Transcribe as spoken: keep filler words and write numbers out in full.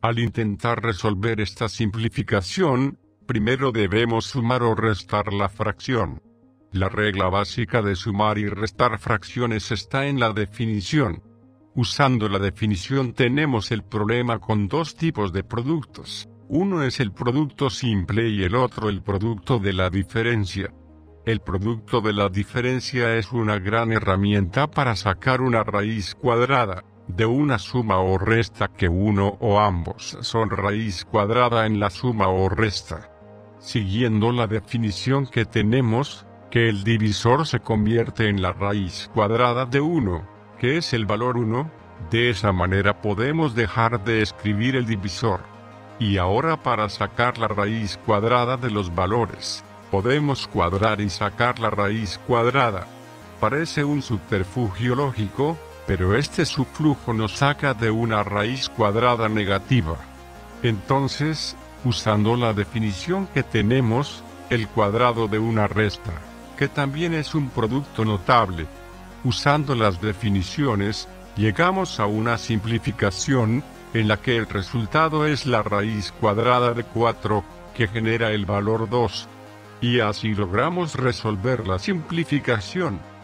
Al intentar resolver esta simplificación, primero debemos sumar o restar la fracción. La regla básica de sumar y restar fracciones está en la definición. Usando la definición tenemos el problema con dos tipos de productos. Uno es el producto simple y el otro el producto de la diferencia. El producto de la diferencia es una gran herramienta para sacar una raíz cuadrada de una suma o resta que uno o ambos son raíz cuadrada en la suma o resta. Siguiendo la definición que tenemos, que el divisor se convierte en la raíz cuadrada de uno, que es el valor uno, de esa manera podemos dejar de escribir el divisor. Y ahora para sacar la raíz cuadrada de los valores, podemos cuadrar y sacar la raíz cuadrada. Parece un subterfugio lógico, pero este subflujo nos saca de una raíz cuadrada negativa. Entonces, usando la definición que tenemos, el cuadrado de una resta, que también es un producto notable. Usando las definiciones, llegamos a una simplificación, en la que el resultado es la raíz cuadrada de cuatro, que genera el valor dos. Y así logramos resolver la simplificación.